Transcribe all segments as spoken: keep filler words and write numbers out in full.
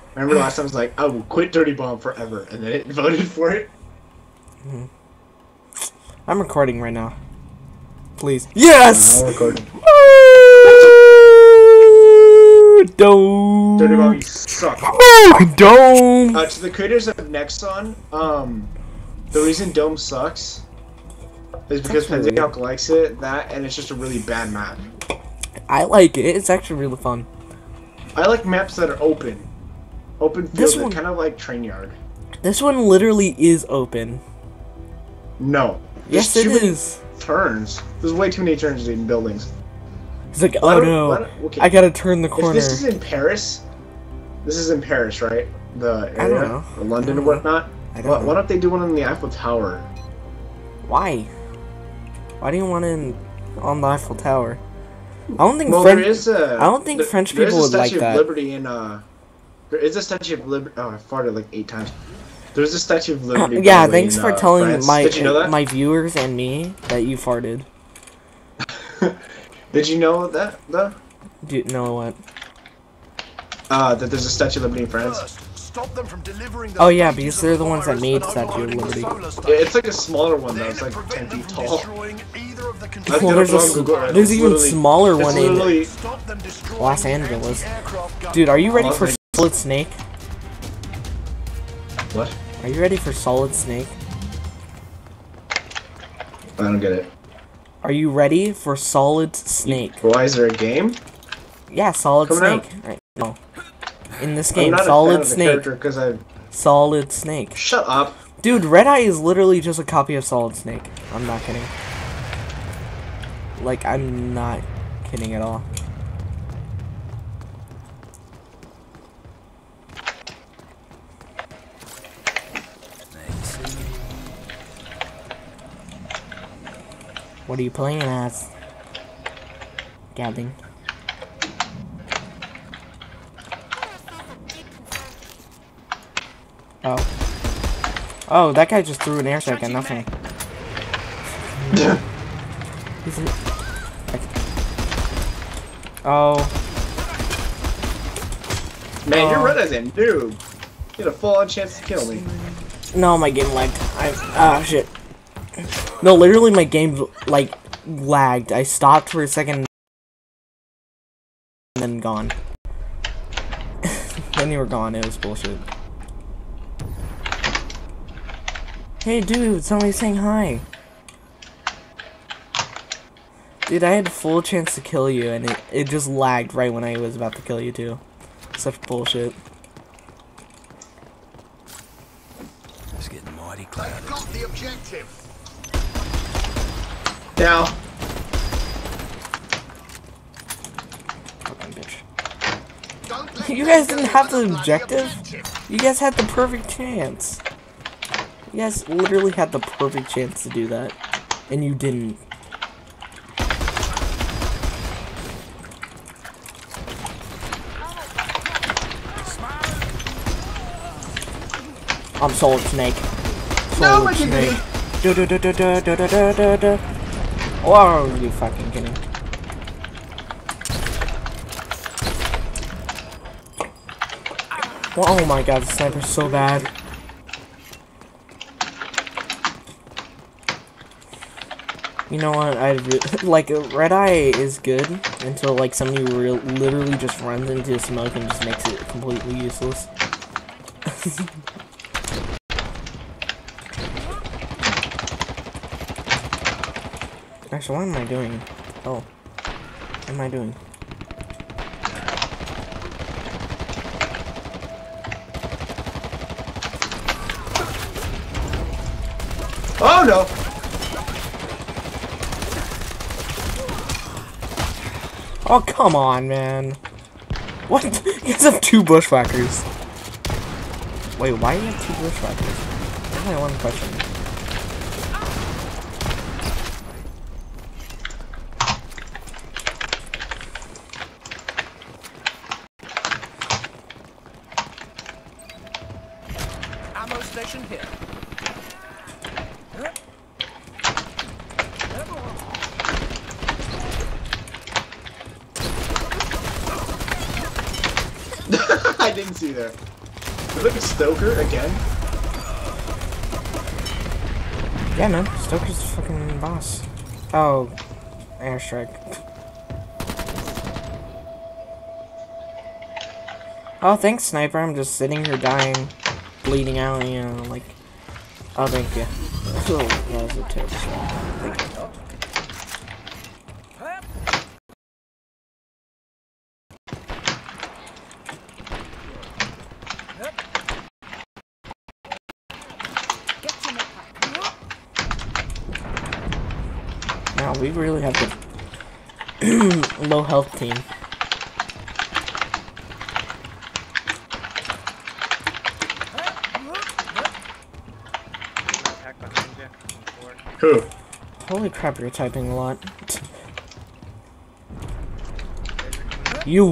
Remember last time I was like, I will quit Dirty Bomb forever, and then it voted for it. Mm-hmm. I'm recording right now. Please. Yes! I'm recording. Dome. Dirty Bomb, you suck. Dome. Uh, to the creators of Nexon, um, the reason Dome sucks is because Penzalk likes it, that, and it's just a really bad map. I like it. It's actually really fun. I like maps that are open. Open This field, one- kind of like Train Yard. This one literally is open. No. Yes, There's it too many is. turns. There's way too many turns in buildings. It's like, Why oh don't- no, why don't- okay. I gotta turn the corner. If this is in Paris, this is in Paris, right? The area, I don't know. or London I don't or whatnot. I don't Why, know. why don't they do one on the Eiffel Tower? Why? Why do you want it on the Eiffel Tower? I don't think Well, French. there is a. I don't think there, French there is people a would like Statue that. of Liberty in uh. There is a Statue of Liberty. Oh, I farted like eight times. There's a Statue of Liberty. by Yeah, the way, thanks in, for uh, telling France. my Did you know that? my viewers and me that you farted. Did you know that? The Do you know what? uh, that there's a Statue of Liberty in France. Stop them from delivering Oh yeah, because they're the ones that made Statue of Liberty. Yeah, it's like a smaller one though. It's like ten feet tall. I've Well, got there's it a on s- Google Earth. there's It's even literally- smaller it's one in literally- Los Angeles. Dude, are you ready for Los Solid Snake? What? Are you ready for Solid Snake? I don't get it. Are you ready for Solid Snake? Why is there a game? Yeah, Solid Coming out? Snake. Right. No. In this I'm game, not a fan Solid of the Snake. character because I. Solid Snake. Shut up. Dude, Red Eye is literally just a copy of Solid Snake. I'm not kidding. Like, I'm not kidding at all. What are you playing as? Gatling. Oh. Oh, that guy just threw an air strike at nothing. He's an... Oh. Man, Oh. you're red as a noob. You had a full on chance to kill me. No, my game lagged. I ah shit. No, literally my game like lagged. I stopped for a second and then gone. Then you were gone. It was bullshit. Hey dude, somebody's saying hi. Dude, I had a full chance to kill you and it, it just lagged right when I was about to kill you too. Such bullshit. It's getting mighty cloudy. Got the objective. Now, Fucking bitch. Don't let You them guys didn't deliver have the bloody objective? You guys had the perfect chance. You guys literally had the perfect chance to do that. And you didn't. I'm Solid Snake. Solid No, my Snake. dignity. Du du du du du du du du du du. Whoa, are you fucking kidding? Oh my god, the sniper's so bad. You know what? I re like Red Eye is good until like somebody real literally just runs into smoke and just makes it completely useless. Actually, what am I doing? Oh, what am I doing? oh no! Oh, come on, man. What? You guys have two bushwhackers. Wait, why do you have two bushwhackers? That's my one question. Ammo station here. I didn't see there. Look at Stoker again. Yeah, man. Stoker's the fucking boss. Oh, airstrike. Oh, thanks, sniper. I'm just sitting here dying, bleeding out, you know, like. Oh, thank you. Oh, that was a terrible shot. Thank you. Now we really have the low health team. Who? Holy crap, you're typing a lot. You!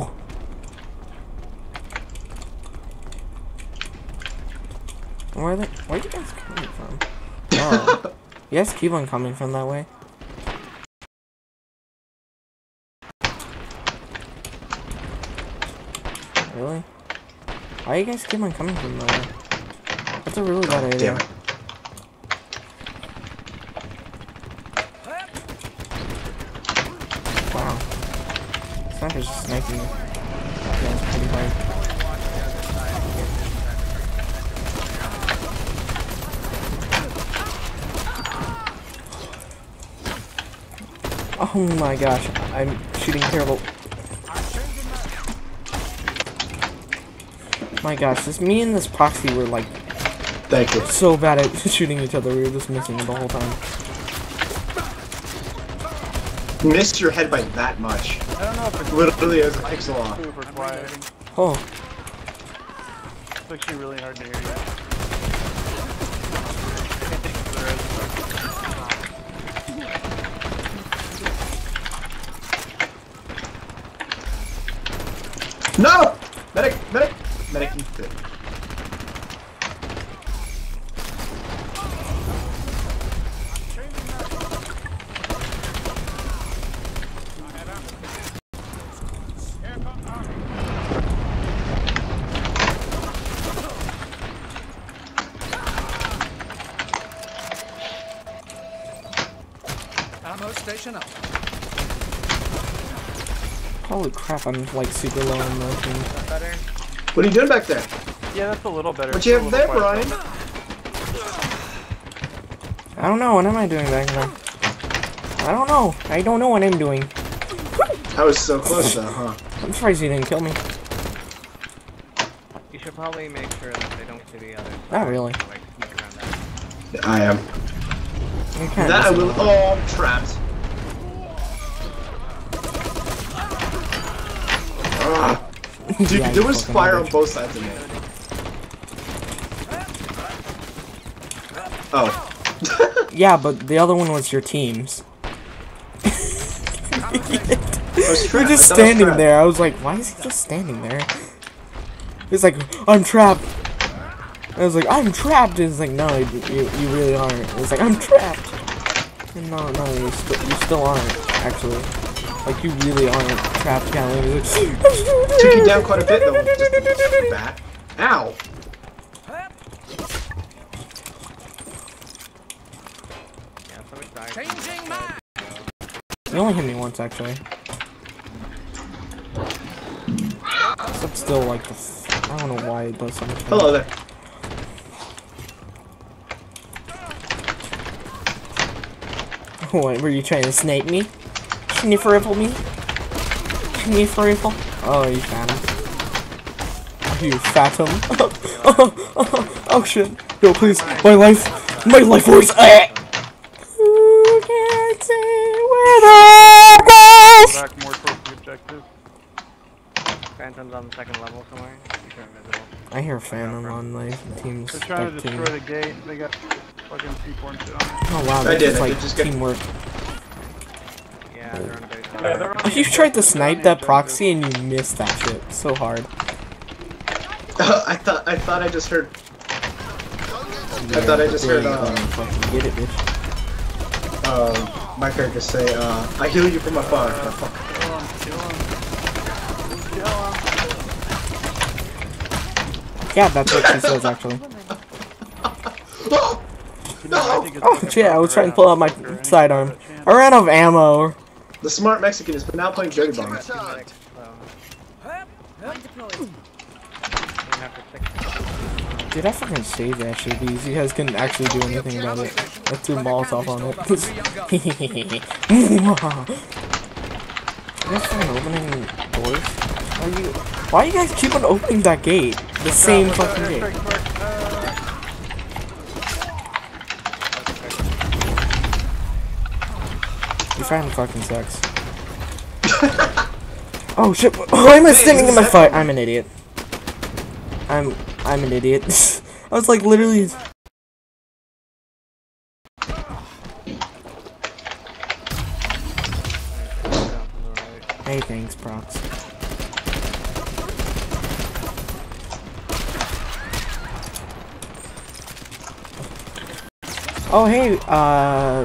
Where are they? Where are you guys coming from? Oh. You guys keep on coming from that way. Really? Why you guys keep on coming from that way? That's a really bad idea. Damn it. Wow. Sniper's just sniping me. Yeah, it's pretty hard. Oh my gosh, I'm shooting terrible. My gosh, this me and this proxy were like Thank you. so bad at shooting each other. We were just missing the whole time. You missed your head by that much. I don't know if it's Literally as a pixel off. super quiet. Oh, It's actually really hard to hear you. No! Medic! Medic! Medic can fit. Ammo station up. holy crap, I'm like super low on motion. Better? What are you doing back there? Yeah, that's a little better. What you It's have a there, little Brian? quieter. I don't know, what am I doing back there? I don't know. I don't know what I'm doing. I was so close though, huh? I'm surprised you didn't kill me. You should probably make sure that they don't see the others. Not really. Like, sneak around that. I am. You're kind That I of will. Oh, I'm trapped. Ah. Dude, Yeah, there you was fucking fire on bitch. both sides of me. Oh. Yeah, but the other one was your team's. I was You're trapped. just I thought I was standing trapped. there. I was like, why is he just standing there? He's like, I'm trapped. I was like, I'm trapped. It's like, no, you, you, you really aren't. It's like, I'm trapped. And no, no, you, st you still aren't, actually. Like, you really aren't trapped, Gatling. He's like, Took you down quite a bit though. Just bat. Ow. Yeah, somebody died. Changing map. You only hit me once, actually. Except still, like, the f I don't know why it does so much. Hello there. What, were you trying to snake me? Sniffer rifle me? Sniffer rifle? Oh, you found him. You fatum. Oh shit. No, please. My life. My life force. Ah! Who can say where the goes? Back more towards the objective. Phantom's on the second level somewhere. These are invisible. I hear Phantom on my team's They're trying to spec team. destroy the gate. They got fucking C four and shit on it. Oh wow, I that's did, just I like did just get- teamwork. Yeah, they're on a base. Yeah, they're on You the tried to objective, snipe they're on that the proxy and you missed that shit so hard. I thought. I thought I just heard. I thought I just heard. Yeah, Uh, fucking get it, bitch. uh, my character say, uh, "I heal you from afar." Oh, fuck. Kill him, kill him. Kill him. Yeah, that's what she says actually. No! No! Oh shit, I was trying to pull out my sidearm. I ran out of ammo. The smart Mexican is now playing Jerry Bomb. Medic, so. Mine deployed. You have to fix it. Dude, I fucking saved that shit because you guys couldn't actually do anything about it. I threw Molotov on it. You guys fucking opening doors? Are you, why you guys keep on opening that gate? The same fucking gate. Your friend fucking sucks. Oh shit, why am I standing in my fight? I'm an idiot. I'm, I'm an idiot. I was like literally... Hey, thanks, props. Oh, hey, uh...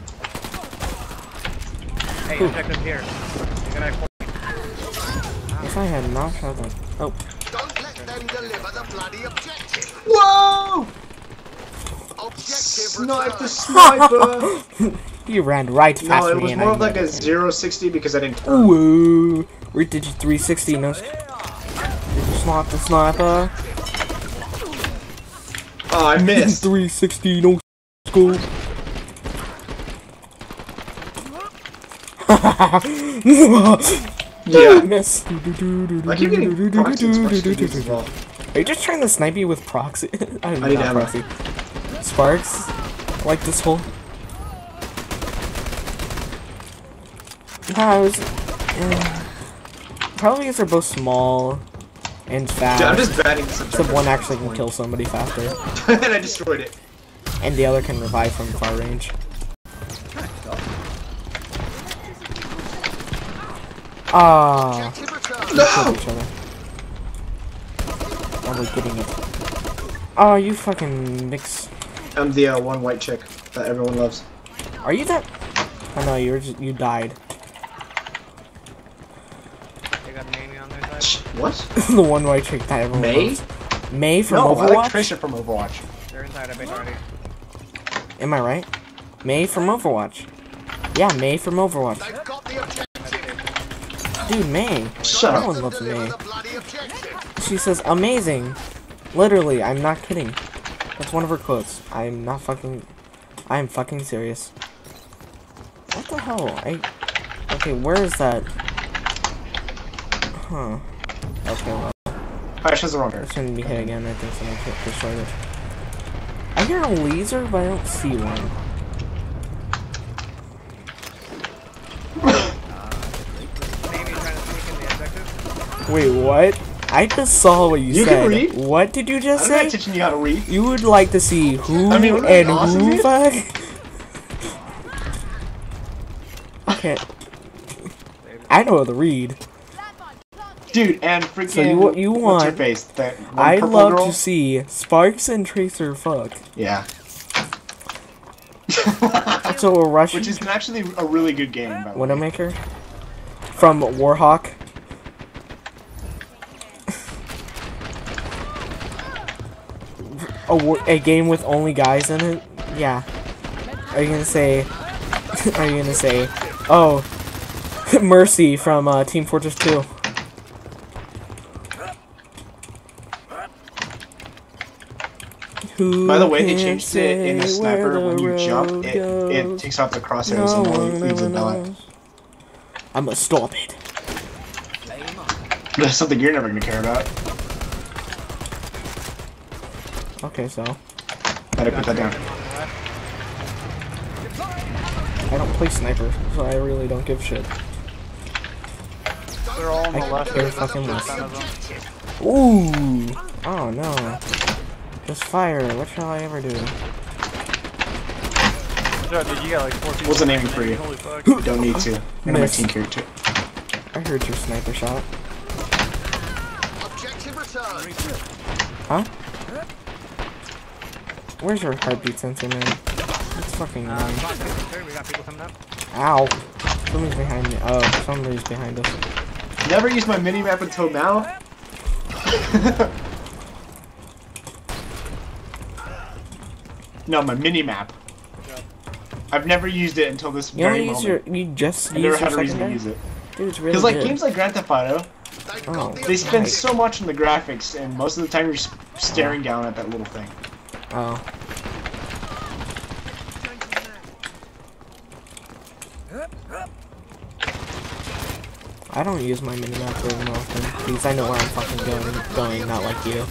Hey, objective here. You're gonna... If I had not shot them. Oh. Don't let them deliver the bloody objective. Whoa! Objective Snipe the returned. sniper! You ran right past No, it me was and more I of like a never- zero sixty because I didn't turn. Ooh, where did you three sixty? No. Did you slot the sniper? Oh, I missed. three sixty, no school. Yeah. Miss. I keep getting proxy instructions as well. Are you just trying to snipe me with proxy? I, I need ammo. proxy. Sparks? Like this whole... Yeah, I was... Uh, probably because they're both small and fast. Dude, I'm just batting this Except one actually can kill somebody faster. And I destroyed it. And the other can revive from far range. Ah, No! killed each other. Are we getting it? Oh, you fucking mix. I'm the uh, one white chick that everyone loves. Are you that? Oh no, you're just, you died. They got Mamie on their side. What? The one white chick that everyone May? loves. May from No, I Overwatch? like Tracer from Overwatch. They're inside, I bet already. Am I right? May from Overwatch. Yeah, May from Overwatch. They've got the objective. Dude, May. Shut Everyone up. loves Deliver May. the bloody objective. She says, amazing. Literally, I'm not kidding. That's one of her quotes. I'm not fucking... I am fucking serious. What the hell? I... Okay, where is that? Huh. Okay, well. Alright, she's the wrong It shouldn't be hit again. I think someone destroyed it. I hear a laser, but I don't see one. Mamie trying to sneak in the objective. Wait, what? I just saw what you, You said. can read? What did you just I'm not say? teaching you how to read. You would like to see who I mean, wouldn't and it be awesome, who dude? fuck? Okay. I know how to read. Dude, and freaking... So you- what you what's her want- face? That one I purple love girl? to see Sparks and Tracer fuck. Yeah. So a Russian Which is actually a really good game, by the way. Widowmaker from Warhawk. A, war a game with only guys in it? Yeah. Are you gonna say... Are you gonna say... Oh, Mercy from uh, Team Fortress two. Who By the way, they can changed it in the say sniper. where When the you jump, road it, it goes? takes out the crosshairs No and only one leaves ever a belly. knows. I'ma stop it. That's something you're never gonna care about. Okay, so Gotta put that down. I don't play sniper, so I really don't give shit. They're all on the I left. care There's fucking ten less. of them. Ooh! Oh no. Just fire. What shall I ever do? Joe, dude, you got like four people. Wasn't aiming for you. Holy fuck. You don't need to. And my Miss. team character. I heard your sniper shot. Objective returned. Huh? Where's your heartbeat sensor, man? It's fucking Uh, annoying. box third, we got people coming up. Ow! Somebody's behind me. Oh, somebody's behind us. Never used my mini map until now. No, my mini map. I've never used it until this You very only use moment. your, you just I use never your had a reason to secondary? use it. Dude, it's really Because like good. games like Grand Theft Auto, They've Oh. got the they spend Nice. so much on the graphics, and most of the time you're s- staring down at that little thing. Oh. I don't use my minimap very often because I know where I'm fucking going, going, not like you.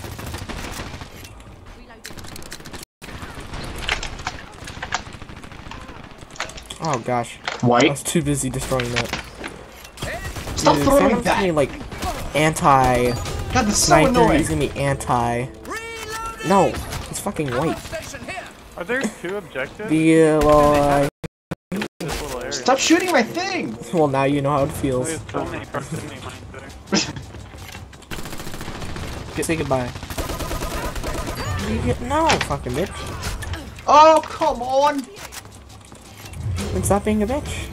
Oh gosh, I White? was too busy destroying that. Stop Dude, throwing Phantom's gonna be that! like anti God, that's so sniper. annoying. He's gonna be anti. No, it's fucking white. Station here. Are there two objectives? The uh, well, uh, This little area. Stop shooting my thing! well, now you know how it feels. There's so many proximity mines there. Get, say goodbye. You get, no, fucking bitch. Oh, come on! And stop being a bitch.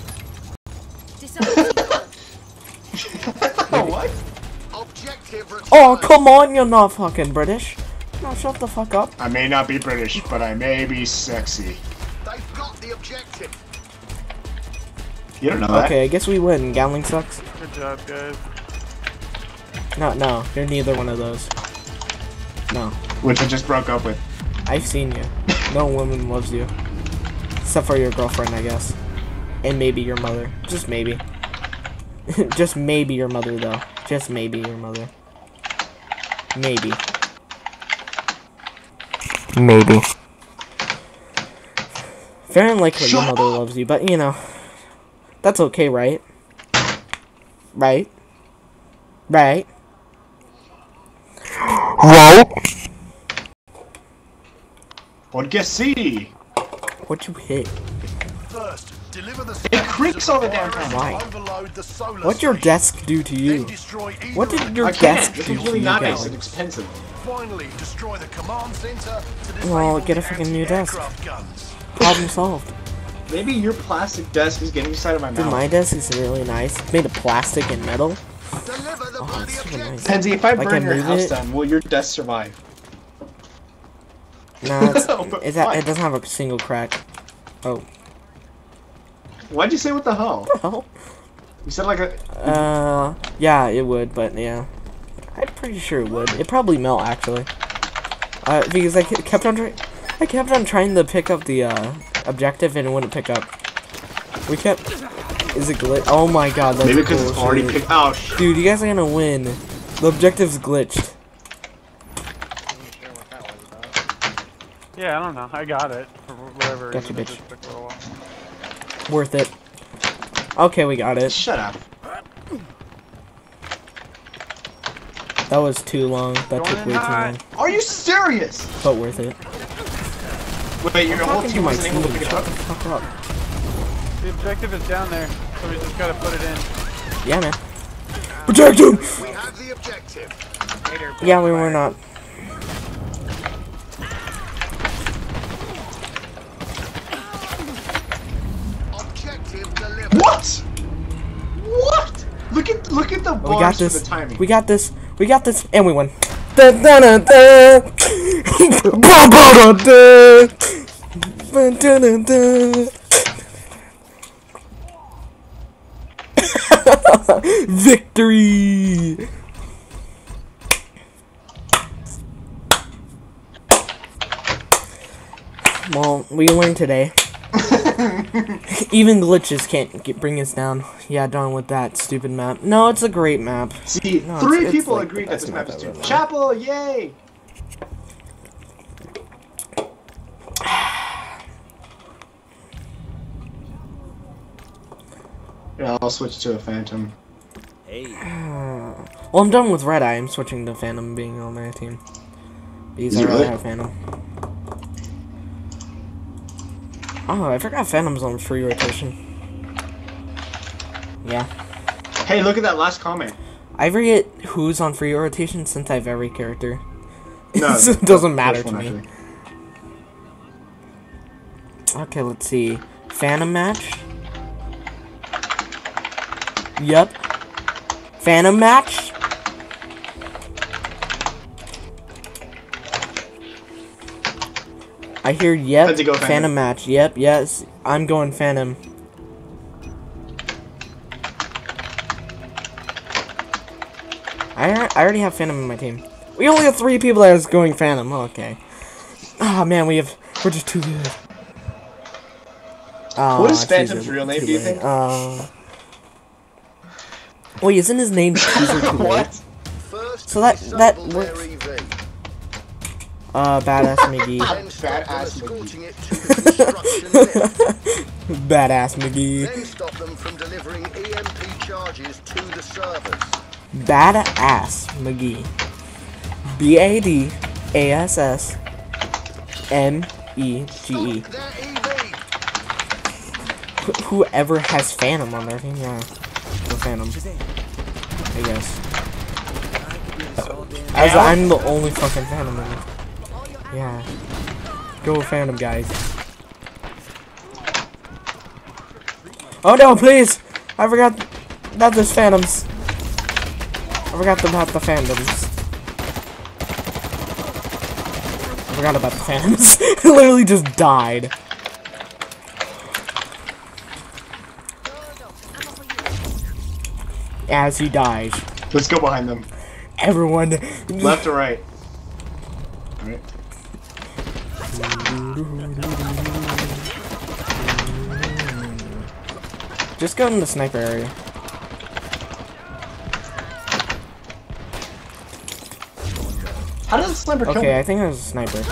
What? objective returned. Oh, come on, you're not fucking British. No, shut the fuck up. I may not be British, but I may be sexy. They've got the objective. You don't know that. Okay, I guess we win. Gatling sucks. Good job, guys. No, no, you're neither one of those. No, Which I just broke up with. I've seen you. No woman loves you. Except for your girlfriend, I guess. And maybe your mother. Just maybe. Just maybe your mother, though. Just maybe your mother. Maybe. Maybe. Fair and likely your mother loves you, but you know. That's okay, right? Right? Right? Right? Porque sí! What'd you hit? First, deliver the It creaks all the damn time. Why? Overload the solar What'd your station. desk do to you? Then destroy either What did your I desk can't. This do is to really you, nice Gatling? and expensive. Finally, destroy the command center to disable Well, get a the freaking new desk. anti-aircraft guns. Problem solved. Maybe your plastic desk is getting inside of my Dude, mouth. my desk is really nice. It's made of plastic and metal. Deliver the Oh, bloody it's super objective. nice. Pansy, if I Like, burn I your move house it. down, will your desk survive? No, it's, But it's, it why? doesn't have a single crack. Oh. Why'd you say what the hell? Oh. You said like a... Uh, yeah, it would, but yeah. I'm pretty sure it would. It probably melt, actually. Uh, because I ke- kept on trying... I kept on trying to pick up the, uh, objective and it wouldn't pick up. We kept... Is it glitch? Oh my god, that's Maybe because it's bullshit. already picked... Oh, sh... Dude, you guys are gonna win. The objective's glitched. Yeah, I don't know. I got it. For whatever Gotcha, reason, it bitch. just took a little while. Worth it. Okay, we got it. Shut up. That was too long. That Going took in way too hot. long. Are you serious? But worth it. Wait, your I'm whole talking to team my wasn't team. able to pick it Shut up? the fuck up. The objective is down there, so we just gotta put it in. Yeah, man. Protect him! We have the objective. Yeah, we were not. Objective delivered. What? What? Look at look at the We got bars for this. the timing. We got this. We got this. And we won. Da, da, da, da. Ba, ba, da, da. Ba, da, da, da. Victory! Well, we learned today. Even glitches can't get, bring us down. Yeah, done with that stupid map. No, it's a great map. See, No, three it's- it's people like the agreed that best this map is map too. ever. Chapel, yay! Yeah, I'll switch to a Phantom. Well, I'm done with Red Eye. I'm switching to Phantom being on my team. Because Is I it rather really? have Phantom. Oh, I forgot Phantom's on free rotation. Yeah. Hey, look at that last comment. I forget who's on free rotation since I have every character. No, So it doesn't matter first to one, me. actually. Okay, let's see. Phantom match? Yep. Phantom match? I hear yep. Had to go Phantom. Phantom. match. Yep. Yes. I'm going Phantom. I I already have Phantom in my team. We only have three people that is going Phantom. Oh, okay. Ah, oh, man, we have. We're just too good. Oh, What is Phantom's real name, do you late. think? Uh, wait, isn't his name Teaser too late? What? First, So that- that disable their works. E V, Uh, Badass McGee. then stop them Badass escorting it to the construction lift. Badass McGee. Then stop them from delivering E M P charges to the servers. Badass McGee. B A D A S S M E G E. Stop their E V. Wh- Whoever has Phantom on their team, yeah. Go Phantom. I guess. As I'm the only fucking Phantom in it. Yeah. Go Phantom, guys. Oh no, please! I forgot that there's Phantoms. I forgot about the Phantoms. I forgot about the Phantoms. It literally just died. As he dies. Let's go behind them. Everyone. Left or right? Alright. Just go in the sniper area. How does the sniper kill Okay, me? I think there's a sniper.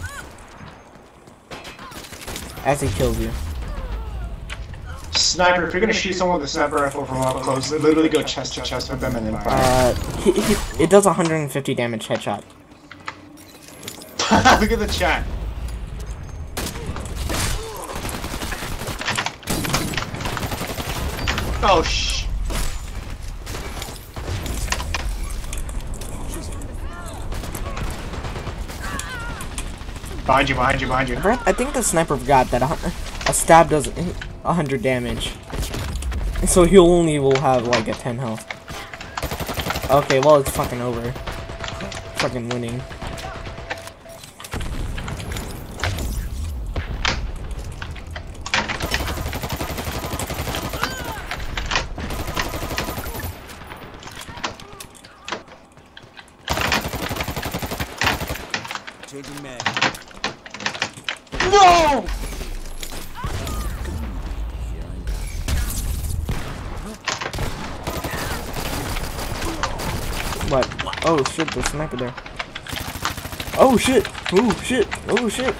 As he kills you. Sniper, if you're gonna shoot someone with a sniper rifle from up close, literally go chest to chest with them and then fire. Uh, he, he, it does one hundred fifty damage headshot. Look at the chat. Oh sh. Behind you, behind you, behind you. Brett, I think the sniper forgot that a, a stab does one hundred damage. So he only will have like a ten health. Okay, well it's fucking over. Fucking winning. Changing mag. No! What? Oh shit, there's a sniper there. Oh shit! Oh shit! Oh shit!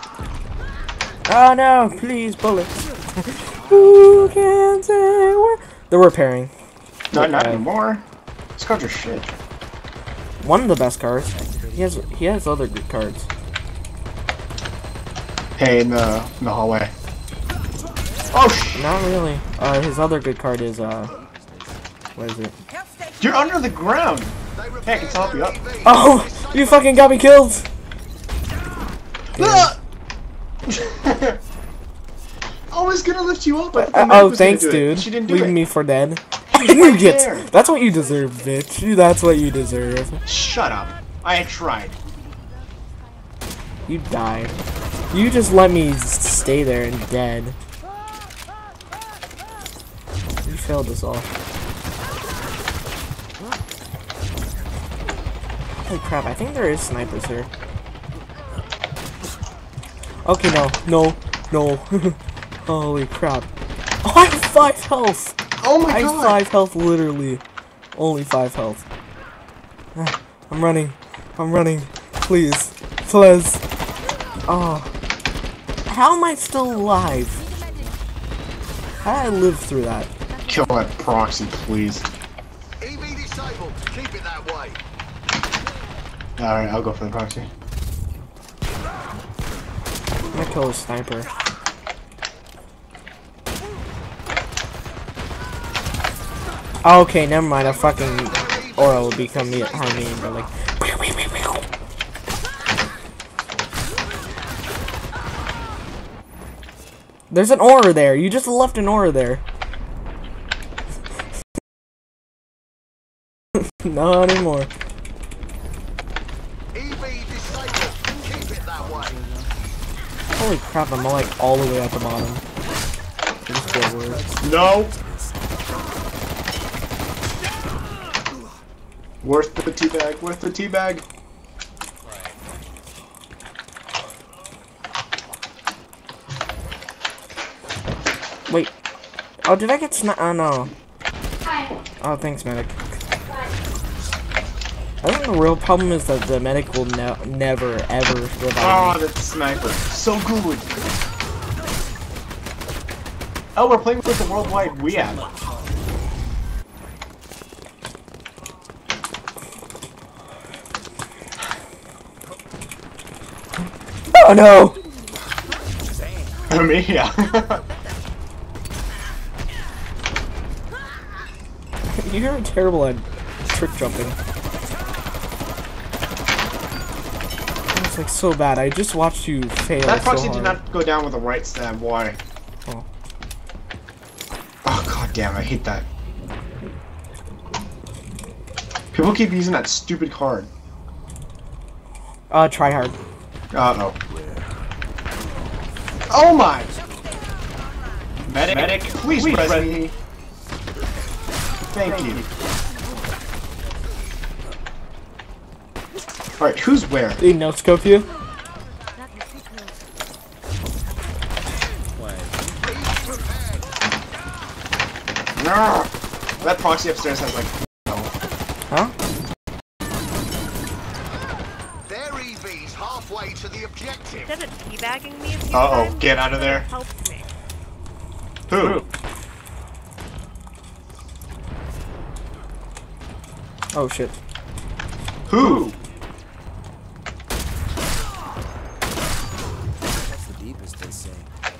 Oh no! Please, bullets! Who can say where? They're repairing. Not, not Okay. anymore. These cards are shit. One of the best cards. He has he has other good cards. Hey, in the in the hallway. Oh sh! Not really. Uh, his other good card is uh, what is it? You're under the ground. Hey, I can help you up. Oh, you fucking got me killed. Ah! I was gonna lift you up. I thought Uh, Meg oh, was gonna thanks, do it. dude. She didn't do Leaving it. me for dead. right Idiots. there. That's what you deserve, bitch. That's what you deserve. Shut up. I tried. You died. You just let me s- stay there and dead. You failed us all. Holy crap, I think there is snipers here. Okay, no, no, no. Holy crap. Oh, I have five health! Oh my I have god. five health, literally. Only five health. Ah, I'm running. I'm running. Please. Please. Oh. How am I still alive? How did I live through that? Kill that proxy, please. E V disabled. Keep it that way. Alright, I'll go for the proxy. I'm gonna kill a sniper. Okay, never mind. A fucking aura will become behind me and they're like. There's an aura there. You just left an aura there. Not anymore. E V disabled. Keep it that way. Holy crap, I'm like all the way at the bottom. Just get worse. No! Worth the teabag, worth the teabag. Wait. Oh, did I get sna- oh no. Oh, thanks, medic. I think the real problem is that the medic will ne never, ever revive Oh, me. that's the sniper. So good. Oh, we're playing with the worldwide Wii app. Oh no! For me, yeah. You're terrible at trick jumping. It's like so bad. I just watched you fail That so proxy hard. did not go down with a right stab. Why? Oh. Oh, god damn, I hate that. People keep using that stupid card. Uh, try hard. Uh-oh. Oh my! Medic, Medic please, please press me. Thank, Thank you. you. Alright, who's where? Did he no-scope you? No! That proxy upstairs has like... Huh? Their E V's halfway to the objective. Instead of teabagging me a few Uh-oh, times, get out of there. helps me. Who? Oh shit. Who? That's the deepest, they say.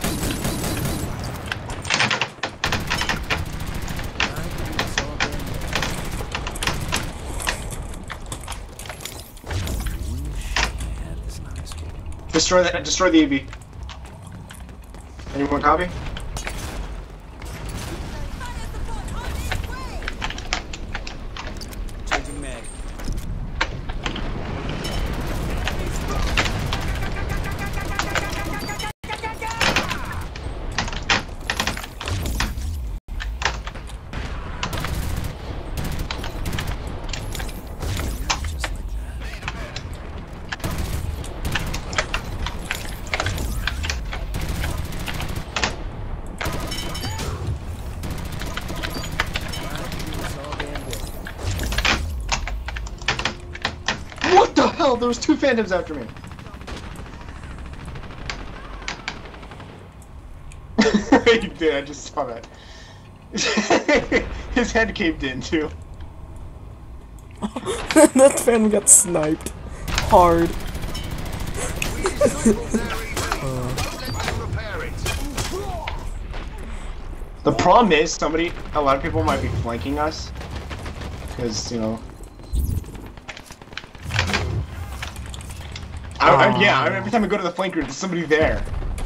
Destroy that. Destroy the E V. Anyone copy? Changing mag. What the hell? There was two phantoms after me. You did. I just saw that. His head caved in too. That fan got sniped hard. The problem is, somebody, a lot of people might be flanking us, because you know. I, I, yeah, I, every time I go to the flank route, there's somebody there.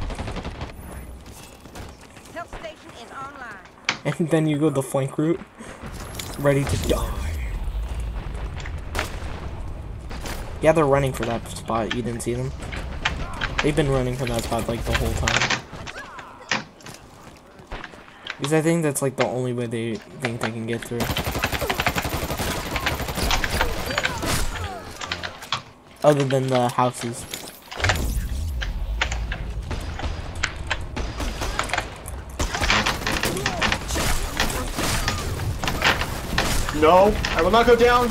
Help station is online. And then you go the flank route, ready to die. Yeah, they're running for that spot. You didn't see them? They've been running for that spot like the whole time. Because I think that's like the only way they think they can get through. Other than the houses. No, I will not go down.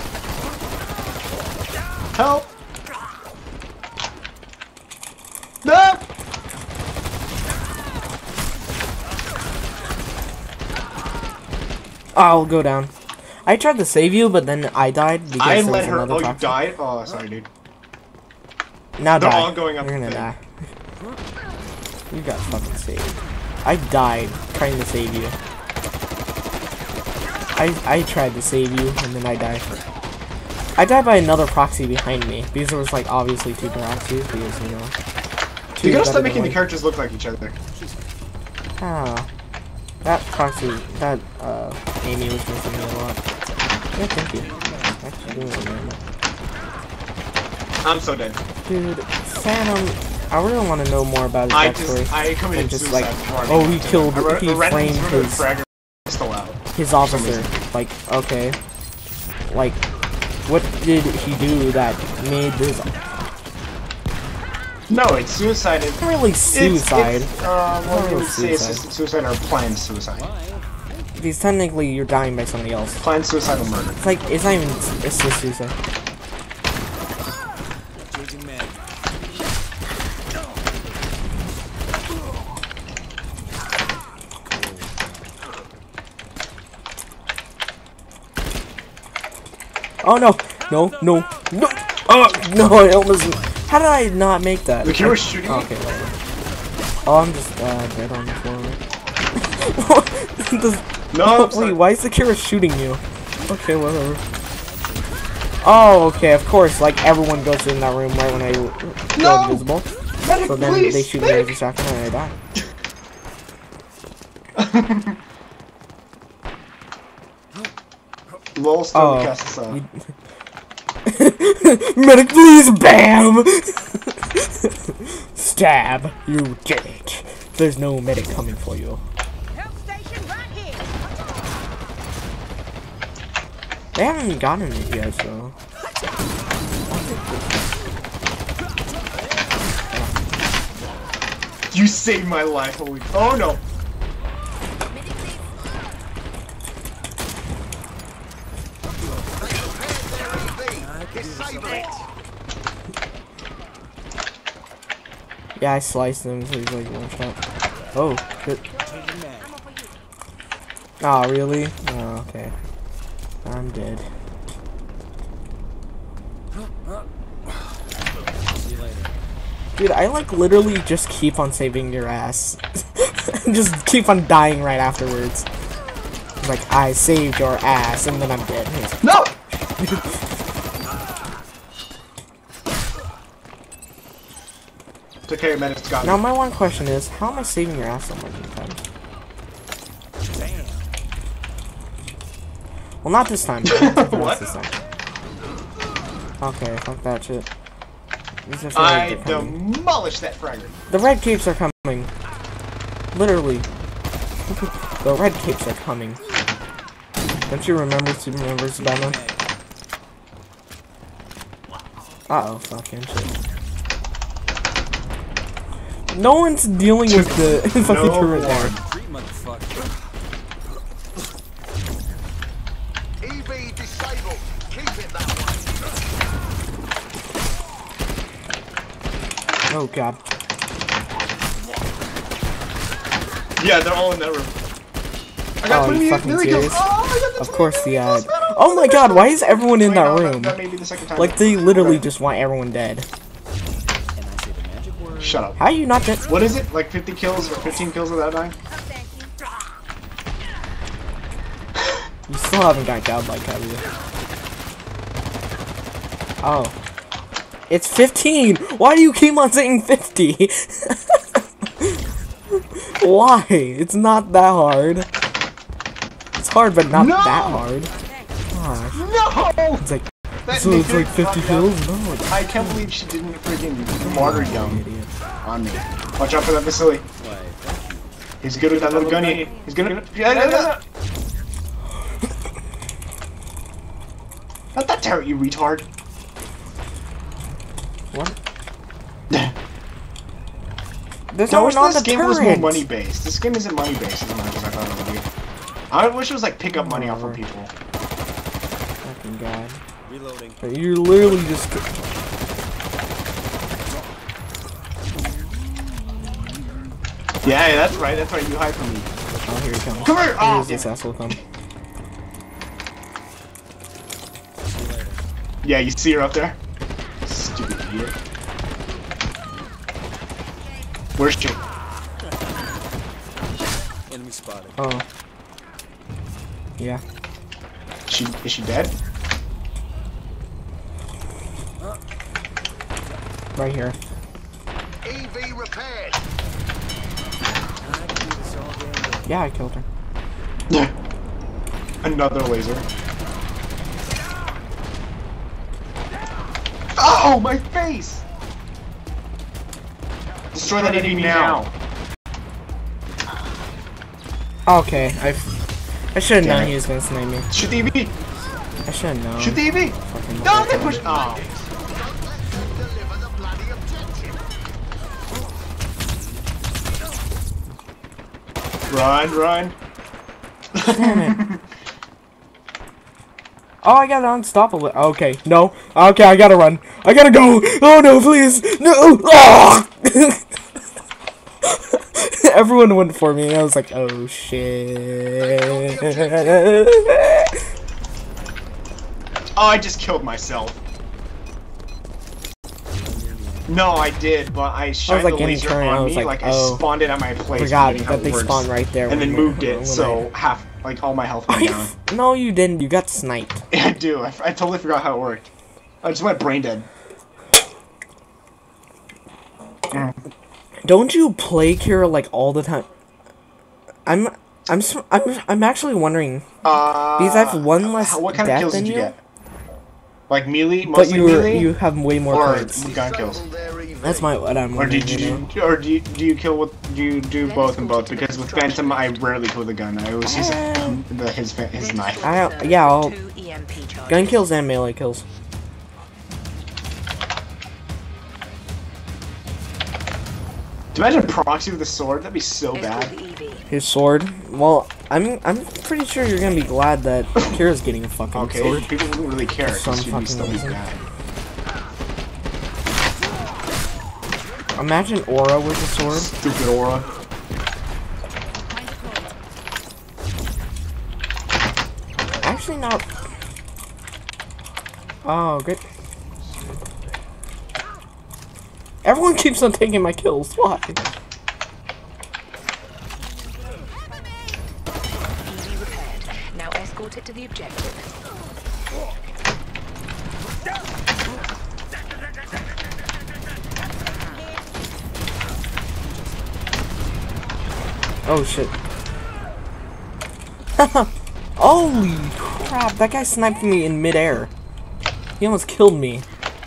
Help! No! I'll go down. I tried to save you, but then I died because I there let was her. another Oh, you toxic. died? Oh, sorry, dude. Now They're die. all going up You're the gonna thing. die. You got fucking saved. I died trying to save you. I I tried to save you and then I died. I died by another proxy behind me because there was like obviously two proxies because you know. two You gotta better stop than making the one. characters look like each other. Ah, that proxy, that uh, Amy was missing me a lot. Yeah, thank you. Actually, doing it right now. I'm so dead. Dude, Phantom, I really want to know more about his I backstory. just, I committed And just suicide like, before I oh, made he it. killed, I re- he read framed sort of his, fragger pistol out. his officer. Like, okay. Like, what did he do that made this? No, it's suicide. It's Not really suicide. It's, it's, uh, well, Not you really would say suicide. assisted suicide or planned suicide. Because technically you're dying by somebody else. Planned suicidal murder. It's like, it's not even assisted suicide. Oh no! No, no, no! Oh, no, I almost... How did I not make that? Look, you were shooting oh, me? okay, whatever. Oh, I'm just, uh, dead on the floor. This- No, oh, I'm sorry. wait, why is the killer shooting you? Okay, whatever. Oh, okay, of course, like, everyone goes in that room right when I go No! invisible. Medic, So then please! they shoot me Medic! as a shotgun and I die. Lol, still Oh. cast this out. You- Medic, please! Bam! Stab! You did it. There's no medic coming for you. Help station right here. They haven't even gotten it yet, so... You saved my life, holy. Oh no! Yeah, I sliced him, so he's like one shot. Oh, shit. Oh, really? Oh, okay. I'm dead. Dude, I like literally just keep on saving your ass. Just keep on dying right afterwards. Like, I saved your ass, and then I'm dead. No! It's okay, medic's got Now, me. my one question is, how am I saving your ass so much of the time? Well, not this time. But What? this time. Okay, fuck that shit. These are I they're coming. demolished that fragger. The red capes are coming. Literally. The red capes are coming. Don't you remember Superman versus Batman? Uh oh, fucking shit. No one's dealing with the fucking No turret there. E V disabled. Keep it that way. Oh god. Yeah, they're all in that room. I got Oh, twenty you fucking million kills. serious? Oh, I got the Of course the twenty million ad. kills. Oh my god, why is everyone in Wait, that no, room? That may be the second time. Like they literally just want everyone dead. Shut up. How are you not dead? What is it? Like fifty kills or fifteen kills without dying? Oh, thank you. You still haven't got godlike, have you? Oh. It's fifteen! Why do you keep on saying fifty? Why? It's not that hard. It's hard, but not No! that hard. Gosh. No! It's like, That so it's nigger like fifty fucked up. kills? No, it's I can't believe she didn't freaking martyrdom idiot. on me. Watch out for that facility. He's good with that little gunny. He's gonna. Yeah, yeah, yeah. Not that turret, you retard. What? There's I no wish one on this the game turret! was more money based. This game isn't money based as much as I thought it would be. I wish it was like pick up money off of people. Fucking god. Reloading. But you're literally just. Yeah, yeah, that's right. That's right. You hide from me. Oh, here he comes. Come here! Oh, Here's this damn it. asshole come. Yeah, you see her up there? Stupid idiot. Where's she? Enemy spotted. Oh. Yeah. She is she dead? Right here. E V repaired. Yeah, I killed her. Yeah. Another laser. Oh, my face! Destroy that enemy now. Okay, I I should have known Damn it. he was gonna snipe me. Shoot the E V. I should have known. Shoot the E V. Fucking No, they bullshit. push. Oh. Deliver the bloody objective. Run, run. Damn it. Oh, I got unstoppable. Okay, no. Okay, I gotta run. I gotta go. Oh no, please. No. Ah! Everyone went for me. I was like, oh shit. Oh, I just killed myself. No, I did, but I shined like, the getting laser turned, on I was me, like, like, oh. I spawned it at my place. Forgot forgetting how that they it works, spawned right there. And then when- moved it, when so I- half, like, all my health went down. No, you didn't. You got sniped. Yeah, I do. I, I totally forgot how it worked. I just went brain dead. Don't you play Kira like all the time? I'm, I'm, s- I'm, I'm actually wondering. Uh, Because I have one less how, what kind of death kills than did you you? get? Like melee, But mostly you were, melee, you have way more or cards. gun kills? Disable their E V. That's my what I'm Or wondering. did you know? you, or do you, do you kill with, do you do both and both? Because with Phantom, I rarely kill the gun. I always use the, his his knife. I don't, yeah, I'll, Two E M P charges. gun kills and melee kills. Imagine proxy with a sword. That'd be so bad. Escort the E V. His sword. Well, I'm, I'm pretty sure you're gonna be glad that Kira's getting a fucking Okay, sword. people wouldn't really care. For some Because she'd be fucking still be reason. bad. Imagine Aura with a sword. Stupid aura. Actually, not. Oh, good. Everyone keeps on taking my kills. Why? E V repaired. Now escort it to the objective. Oh shit. Holy crap, that guy sniped me in midair. He almost killed me.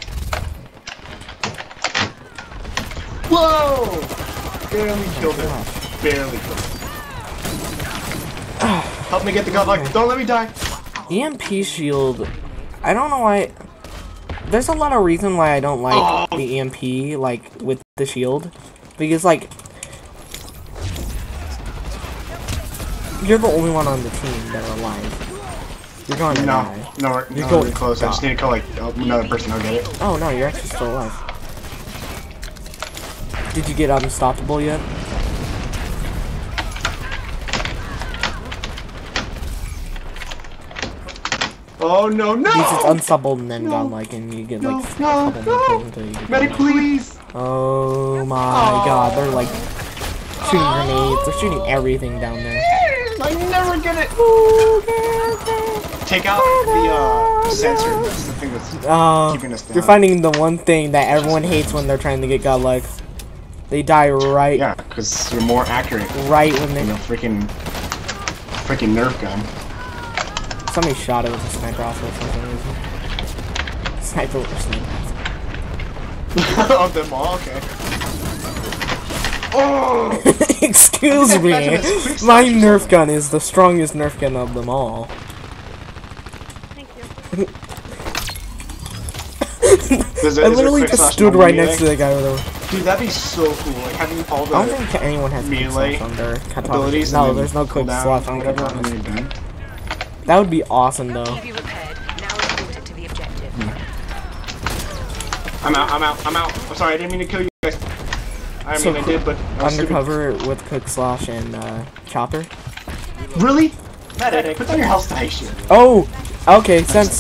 Whoa! Barely killed him. Barely killed him. Help me get the gun. Like, don't let me die. E M P shield. I don't know why. There's a lot of reason why I don't like Oh. the E M P, like, with the shield. Because, like, you're the only one on the team that are alive. You're going to No, die. no, we're, You're no, going we're close. I just need to kill like oh, another person. I'll get it. Oh no, you're actually still alive. Did you get unstoppable yet? Oh no, no! Because it's unstoppable and then No. godlike, and you get No, like no, a couple more no. kills until you get Medic, godlike. please! Oh my god, they're like shooting grenades, they're shooting everything down there. I never get it. Take out the uh, sensor. That's the thing that's Uh, keeping us down. you're finding the one thing that everyone hates when they're trying to get godlike. They die right, Yeah, because you're more accurate right when than they. a freaking, freaking Nerf gun. Somebody shot it with a sniper rifle for some reason. Sniper or sniper. Of them all, okay. Oh! Excuse me, my Nerf gun is the strongest Nerf gun of them all. Does I it- is there literally quick just slash stood normal right melee? next to the guy with a. Dude, that'd be so cool. Like having all the I don't think anyone has quick melee slash on their katana. abilities. No, and then there's no quick cooldown slash or on whatever, katanas. and then you're done. That would be awesome though. E V repaired. Now escort it to the objective. I'm out. I'm out. I'm out. I'm sorry. I didn't mean to kill you guys. I So, mean, I did, but I was Undercover with quick slash and uh, chopper. stupid. Really? Medic, put down your health station. Oh, okay. Since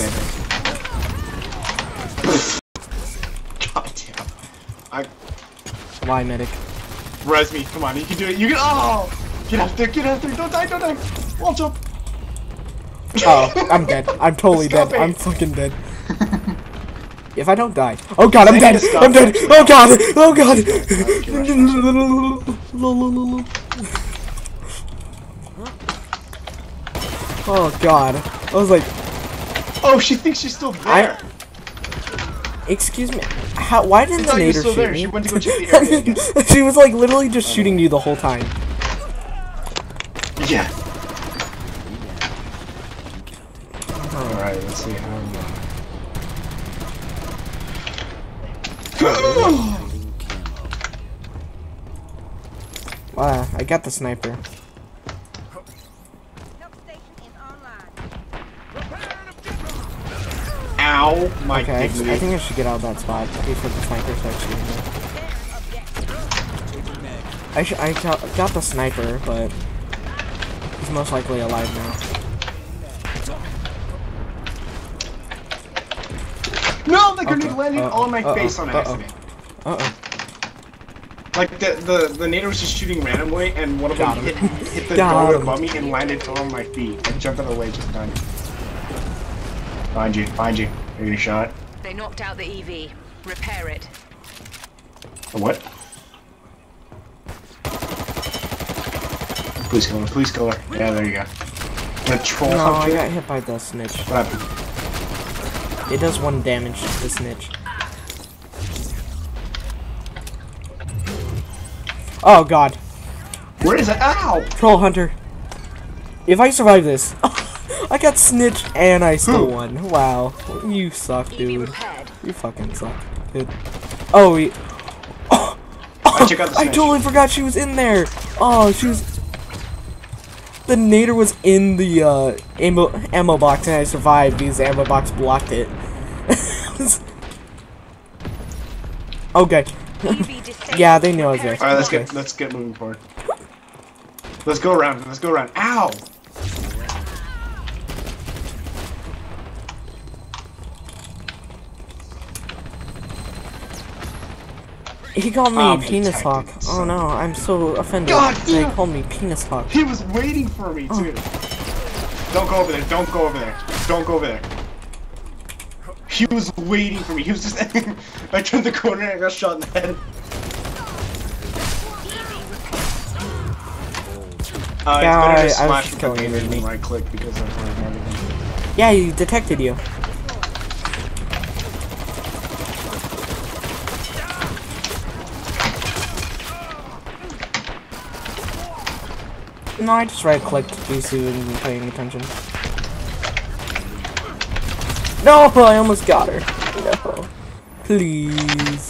God damn. I why medic? res me. Come on, you can do it. You can. Oh! Get out there. Get out there. Don't die. Don't die. Wall jump. Oh, I'm dead. I'm totally Stop dead. it. I'm fucking dead. If I don't die. Oh god, I'm They dead. need to stop I'm dead. actually. Oh god. Oh god. Oh god. I was like, Oh, she thinks she's still there. I- Excuse me. How? Why didn't the thought you were nader still shoot there. me? She went to go check the area again. She was like literally just shooting you the whole time. Yeah. Alright, let's see how. Wow, I got the sniper. Ow! My Okay, I, dignity. I think I should get out of that spot before the sniper starts shooting me. I sh I got, got the sniper, but he's most likely alive now. No, the grenade Okay. landed Uh-oh. on my Uh-oh. face on Uh-oh. accident. Uh oh. Like the the the nader was just shooting randomly, and one of them Got hit, him. hit the Got door him. above me and landed on my feet. I jumped out of the way just done. Find you, find you. Are you shot? They knocked out the E V. Repair it. A what? Please kill her, please kill her. Yeah, there you go. The troll No, I hunter. got hit by the snitch. What happened? It does one damage to the snitch. Oh god. Where is it? Ow! Troll hunter. If I survive this, I got snitched and I still Who? won. Wow. You suck, E V dude. repaired. You fucking suck. Dude. Oh, we. Oh, I check out the I snitch. totally forgot she was in there. Oh, she was. The nader was in the uh, ammo, ammo box and I survived because the ammo box blocked it. Okay. E V disabled. Yeah, they knew I was there. Alright, let's Okay. get let's get moving forward. Let's go around, let's go around. Ow! He called me I'm penis detected, hawk. Oh son. no, I'm so offended. God They damn. called me penis hawk. He was waiting for me too. Don't go over there, don't go over there. Don't go over there. He was waiting for me. He was just I turned the corner and I got shot in the head. Uh, Yeah, it's better I- to I was slash just with killing the him, than me. right click because that's where everything. Yeah, he detected you. No, I just right clicked because he wasn't paying attention. No, I almost got her. No. Please.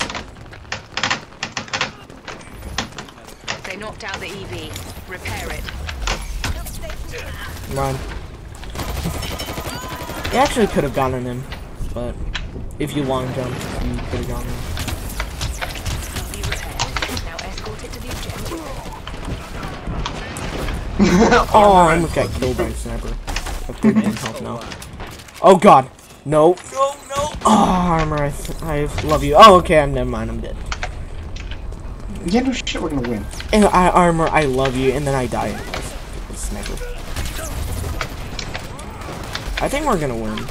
They knocked out the E V. Repair it. Come on. You actually could have gotten him, but if you long jumped, you could have gotten him. E V repaired. Now escort it to the objective. Oh, I almost got killed by a sniper. I've thirteen health now. Oh god. No. No, no. Oh, armor, I, th I love you. Oh, okay, I'm never mind, I'm dead. Yeah, no shit, we're gonna win. And I armor, I love you, and then I die. With sniper. I think we're gonna win.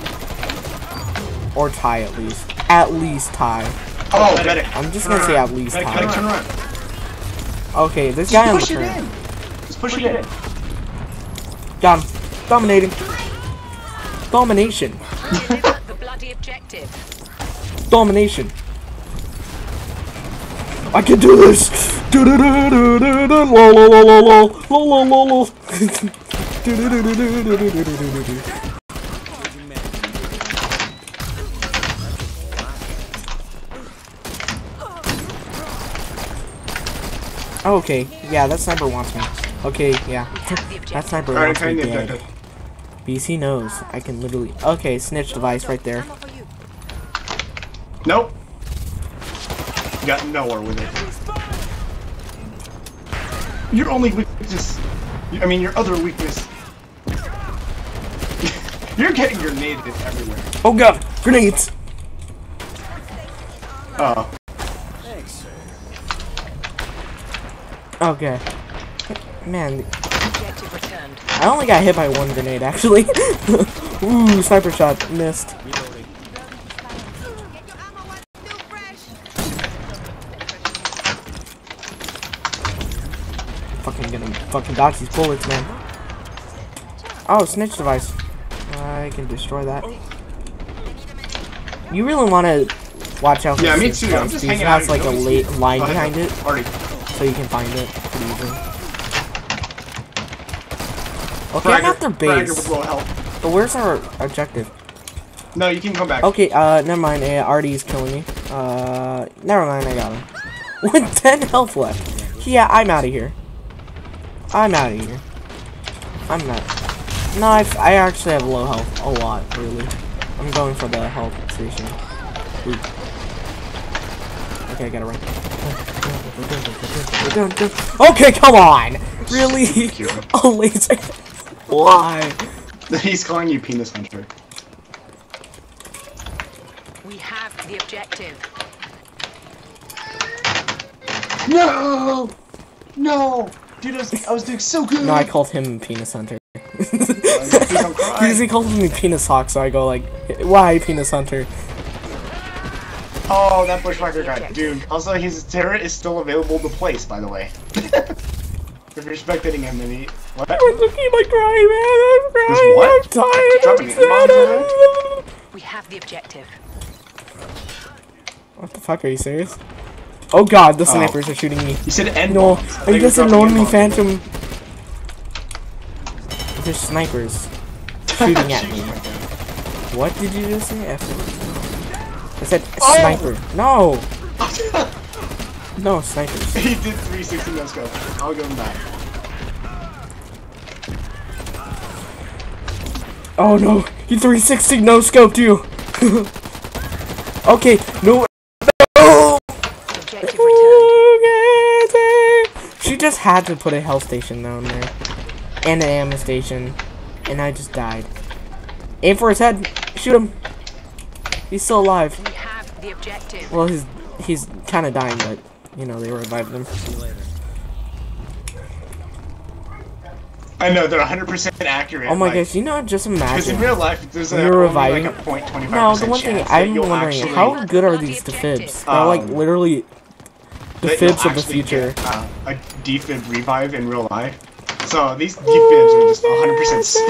Or tie at least. At least tie. Oh, medic. I'm just Turn gonna say around. at least Medic, tie. medic, turn around. Okay, this guy on the Push it turret. in. Just push it in. Got him. Dominating. Domination. Deliver the bloody objective. Domination. I can do this. Do do do do do do. Lol lol lol lol lol lol lol lol. Do do do do do do do do do do. Okay, yeah, that sniper wants me. Okay, yeah, that sniper Alright, wants me kind of dead. objective. B C knows I can literally. Okay, snitch device right there. Nope. You got nowhere with it. Your only weakness. I mean, your other weakness. You're getting grenaded everywhere. Oh god, grenades! Oh. Okay. Man, Objective returned. I only got hit by one grenade actually. Ooh, sniper shot, missed. Fucking gonna fucking dodge these bullets, man. Oh, snitch device. I can destroy that. You really want to Watch out for Yeah, me this too. I'm guys. just These hanging out has here. like a Nobody's- late line Go ahead, behind it, Artie. so you can find it pretty easily. Okay, I'm at their Fragger base. with low health. But where's our objective? No, you can come back. Okay, uh, never mind. Uh, Artie's killing me. Uh, never mind. I got him. With ten health left. Yeah, I'm out of here. I'm out of here. I'm not. No, I, I actually have low health. A lot, really. I'm going for the health station. Ooh. Okay, I gotta run. Okay, come on! Really? A laser? Why? He's calling you penis hunter. We have the objective. No! No! Dude, I was, I was doing so good! No, I called him Penis Hunter. Please don't cry. Because he called me Penis Hawk, so I go like, why Penis Hunter? Oh, that bushwhacker guy. Dude, also his turret is still available to place, by the way. If you're spectating him, and he... What? I'm looking like crying, man. I'm crying. There's what? I'm tired. Dropping I'm bombs on sad. We have the objective. What the fuck, are you serious? Oh god, the snipers Oh. are shooting me. You said end No, bombs. I I think just you're ignored dropping me, N bombs. Phantom. There's snipers shooting at me. What did you just say? F I said Oh! sniper. No! No, snipers. He did three sixty no scope. I'll give him that. Oh no, he three sixty no scoped you. Okay, no. No! Objective returned. She just had to put a health station down there. And an ammo station. And I just died. Aim for his head. Shoot him. He's still alive. We have the objective. Well, he's he's kind of dying, but, you know, they revived him. I know, they're one hundred percent accurate. Oh my like, gosh, you know, just Because in imagine. real life, there's a, You're only reviving- like a point twenty-five No, percent the one thing chance I'm that you'll wondering, actually, how good are these defibs? They're Um, like literally that defibs you'll of the actually future. get, uh, a defib revive in real life. So these defibs are just one hundred percent spot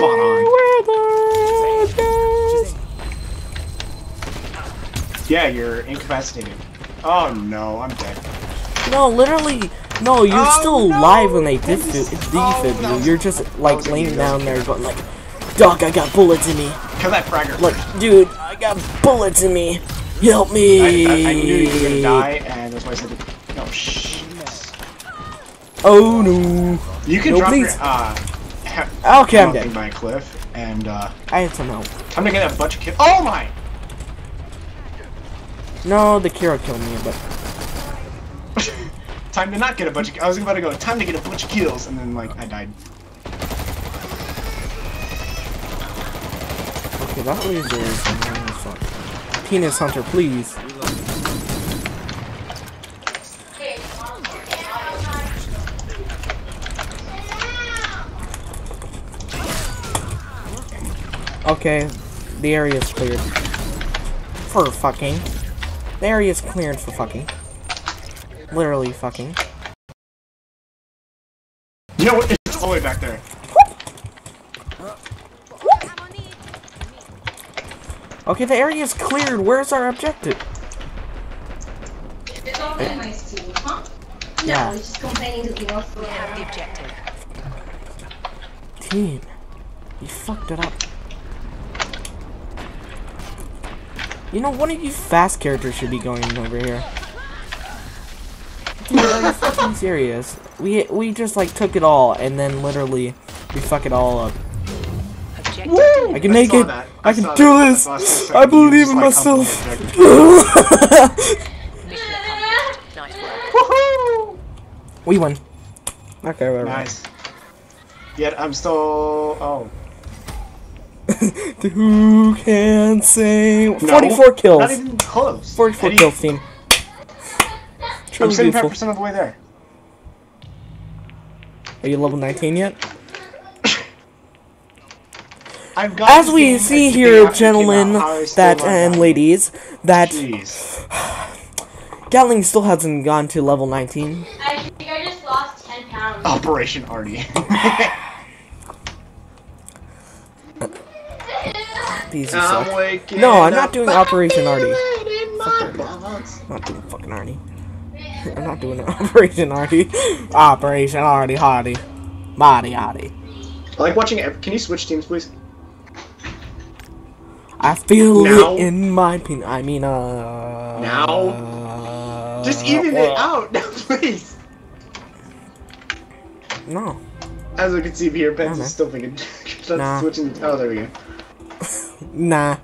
on. Yeah, you're incapacitated. Oh no, I'm dead. No, literally, no, you're Oh, still no. alive when they defib, Oh, defib that you. was- You're just that like was laying me, that down was there me. going like, dog, I got bullets in me. Kill that fragger. Like, dude, I got bullets in me. Help I, me. I, I knew you were gonna die, and that's why I said, no, shh. Oh no. You can No, drop please. your, uh, Okay, I'm thing dead. by a cliff, and, uh, I had some help. I'm gonna get a bunch of kills. Oh my! No, the Kira killed me, but Time to not get a bunch of, I was about to go, time to get a bunch of kills, and then, like, I died. okay, that laser is annoying as fuck. Penis Hunter, please. Okay, the area is cleared. For fucking. The area is cleared for fucking. Literally fucking. You know what? It's all the way back there. Okay, the area is cleared. Where's our objective? It's all in my school, huh? Yeah. No, it's just complaining to the off. We have the objective. Team, you fucked it up. You know, one of you fast characters should be going over here. Dude, are you fucking serious? We we just like took it all and then literally we fuck it all up. Objective I can I make saw it. that. I I can saw do that. this. I saw it. I You believe just, in like, myself. complimented mission accomplished. Nice work. We won. Okay, whatever. Nice. Yet I'm still. Oh. Who can say No, forty-four kills? Not even close. forty-four Eddie, kills, team. I'm Truly seventy-five beautiful. percent of the way there. Are you level nineteen yet? I've got As this we game see since here, the game gentlemen, came out. How I still that not and got it. ladies, that Jeez. Gatling still hasn't gone to level nineteen. I think I just lost ten pounds. Operation Artie. These I'm suck. waking No, I'm up not doing Operation Artie. in my box. I'm not doing fucking Artie. I'm not doing Operation Artie. Operation Artie Hardy. Body Artie. I like watching. Ev Can you switch teams, please? I feel Now? it in my pin. I mean, uh. Now? Just even it out now, please. No. As we can see here, Ben's Nah, is still thinking. Nah. Switching. Oh, there we go. Nah.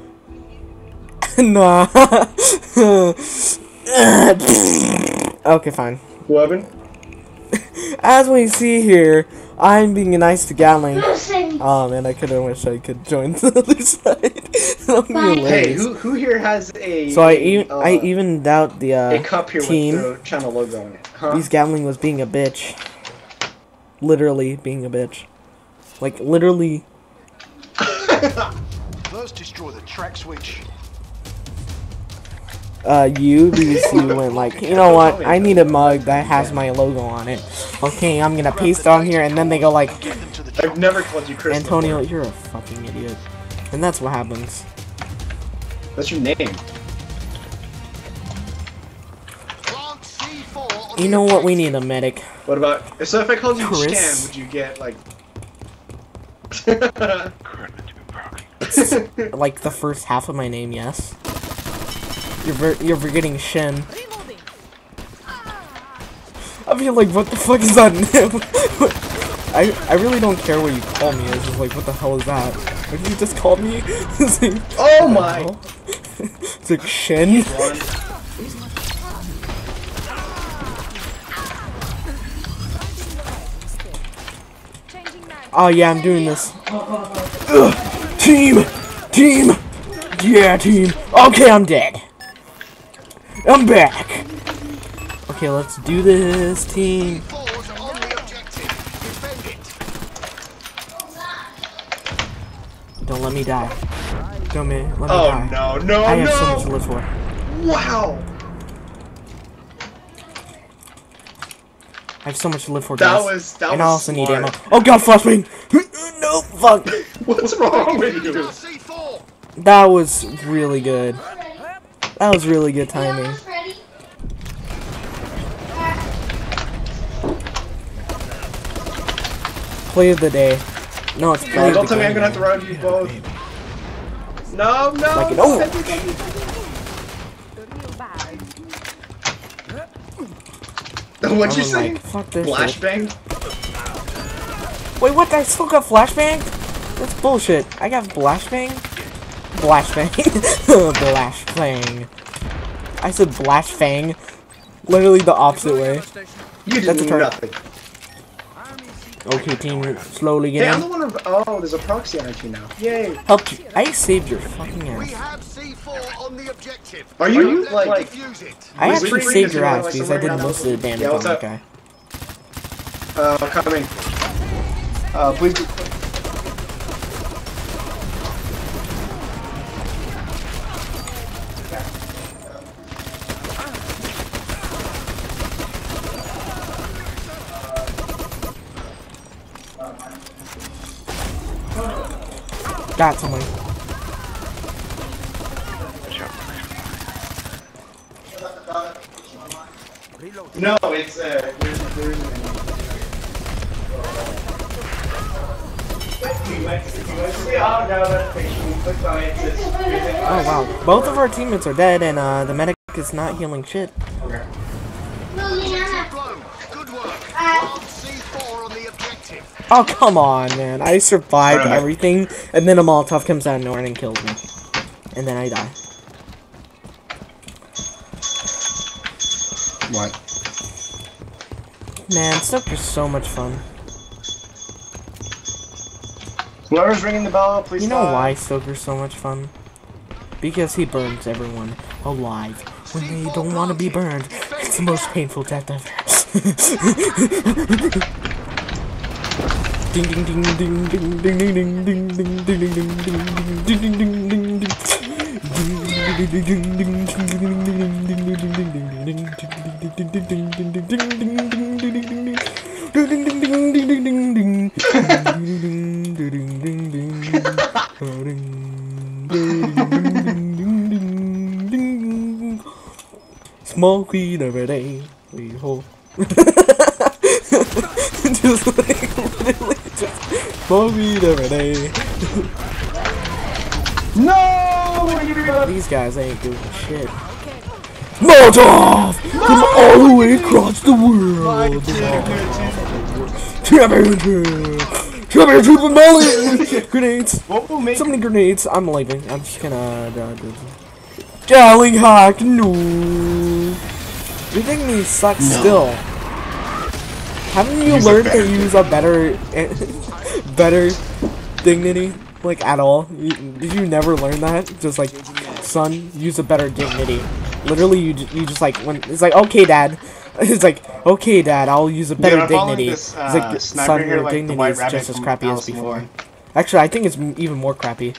Nah. Okay, fine. What happened? As we see here, I'm being nice to Gatling. Oh man, I could have wish I could join the other side. That'd be Hey, hilarious. who who here has a? So I a, even uh, I evened out the uh, a cup here team. with the channel logo on it. Huh? Because Gatling was being a bitch. Literally being a bitch. Like literally. First, destroy the track switch. Uh, you, because you went like, you know what, I need a mug that has my logo on it. Okay, I'm gonna paste it on here, and then they go like, Get them to the I've never called you Chris. Antonio, before. you're a fucking idiot. And that's what happens. That's your name. plant C four on You the know what, we objective. need a medic. What about? So if I called you Chris? Scan, would you get like? Like the first half of my name, yes. You're ver you're forgetting Shen. I feel like, what the fuck is that name? I I really don't care what you call me. It's just like, what the hell is that? What did you just call me? It's like, Oh my! it's like Shen. Oh yeah, I'm doing this. Ugh. Team! Team! Yeah, team! Okay, I'm dead. I'm back! Okay, let's do this, team. Fours on the objective. Defend it. Don't let me die. Don't me, let me Oh die. no, no, I have no! so much to live for. Wow! I have so much to live for, That guys. was that and was I also need smart. ammo. Oh god, flashbang! No, fuck! What's wrong with you? C four. That was really good. That was really good timing. Almost ready? Play of the day. No, it's play No, of don't the tell me I'm game. gonna have to run you both. No, no! Like it over. What'd you I'm say? like, fuck this shit. Flashbang? Wait, what? I still got flashbang? That's bullshit. I got flashbang? Blashbang. Blashbang. I said blashbang. Literally the opposite way. You That's a did turn. nothing. Okay, team, slowly Hey, get I'm the in. one. Of, oh, there's a proxy on our team now. Yay! Help you. I saved your fucking We ass. have C four on the objective. Are you Let's like? defuse it. I Wait, actually wait, saved wait, your wait, ass wait, because I somewhere did around most of the the- damage Yeah, on what's that up? guy. Uh, coming. Uh, please. Do Got someone. no, it's uh. There's, there's Oh wow. Both of our teammates are dead and uh, the medic is not healing shit. Liliana. Blown. Good work. Plant C four on the objective. Oh come on, man. I survived Alright. everything and then a Molotov comes out of nowhere and kills me. And then I die. What? Man, Stoker's so much fun. Whoever's ringing the bell, please You know stop. why Stoker's so much fun? Because he burns everyone alive when they don't want to be burned. It's the most painful death ever. Ding ding ding ding ding ding ding ding ding ding ding ding ding ding ding ding ding. Smoke weed every day. We hope. Just like literally just smoke weed every day. No! These guys ain't doing shit. Molotov! No! From all the way across the world! Championship! Championship of Molly! Grenades! What will make So many grenades. I'm leaving. I'm just gonna... Uh, gatling hack! No! Your dignity sucks No. still. Haven't you Use a learned better to use a better... better dignity? Like, at all? You, did you never learn that? Just like, son, use a better dignity. Literally, you, you just like, when it's like, okay, dad. It's like, okay, dad, I'll use a better Dude, I'm following dignity. this, uh, it's like, sniper son, here, your like the dignity White is Rabbit just as from crappy as Alice in before. Wonderland. Actually, I think it's m even more crappy.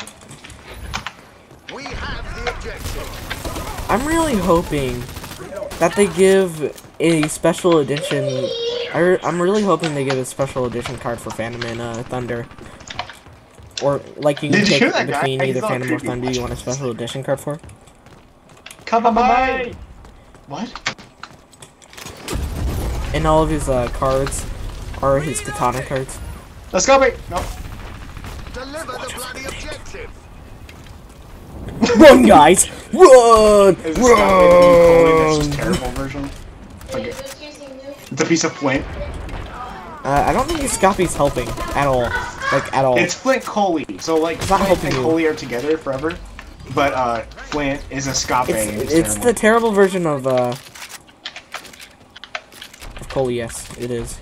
We have the objective. I'm really hoping that they give a special edition. I, I'm really hoping they give a special edition card for Phantom and uh, Thunder. Or, like, you can Did you pick hear that guy? between He's either all Phantom or creepy. Thunder you want a special edition card for. Come on, bye. What? And all of his uh, cards are his katana cards. Let's go, wait. No. Deliver the bloody objective. Run, guys! Run! Is this Scott Run! That's terrible version? Okay. It's a piece of flint. Uh, I don't think Scoppy's helping at all. Like, at all. It's Flint Coley. So, like, It's not Flint helping and you. Coley are together forever. But, uh, Flint is a Scope. It's, it's the terrible version of, uh... of Coley, yes. It is.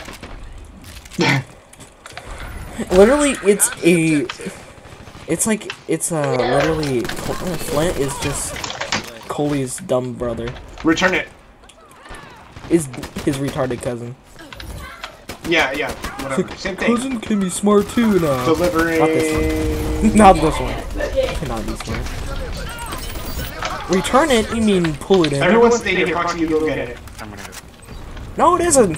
Literally, it's a... It's like, it's, uh, literally... Flint is just Coley's dumb brother. Return it. Is his retarded cousin. Yeah, yeah, whatever. Same thing. Cousin can be smart too now. Delivering. Not this one. Not this one. Cannot be smart. Return it? You mean pull it in? Everyone stay here, Proxy, you go get it. I'm gonna go. No, it isn't.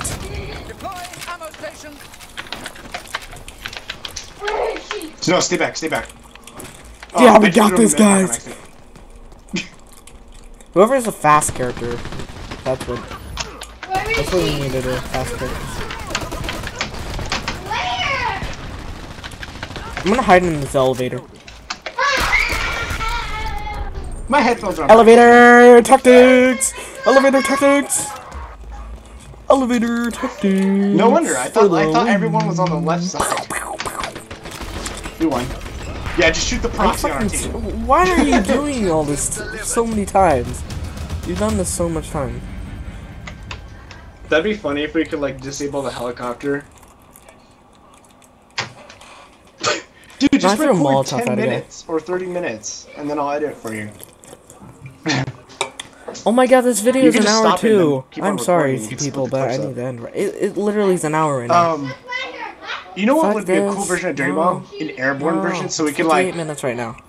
No, stay back, stay back. Yeah, we bitch, got you this, don't even guys. have Whoever is a fast character, that's what. That's what we needed. A fast character. I'm gonna hide in this elevator. My headphones are on. Elevator tactics. Elevator tactics. Elevator tactics. No wonder. I thought I thought everyone was on the left side. We won. Yeah, just shoot the I'm proxy on our fucking- team. Why are you doing all this t so many times? You've done this so much time. That'd be funny if we could like disable the helicopter. Dude, No, I just threw a record Molotov ten at a guy. minutes or thirty minutes, and then I'll edit it for you. Oh my god, this video You is can an just hour stop it and too. then keep on I'm sorry, recording. You can people, split the but I clips need up. to end. It, it literally is an hour right now. Um, you know what Fuck would be a cool this. version of Dirty No. Bomb? An airborne No, version, so we could fifty-eight like, minutes right now.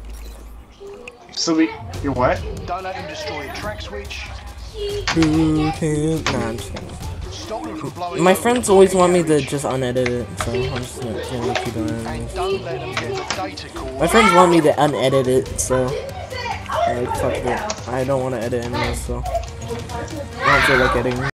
so we, you're what? Don't let him destroy your track switch. Who can? Nah, I'm just kidding. Stop him from blowing My up friends your always want me to garage. just unedit it, so I'm just gonna, gonna keep on editing. And don't let them get the data core. My friends want me to unedit it, so I like fuck it. I don't want to edit anymore, so I don't feel like editing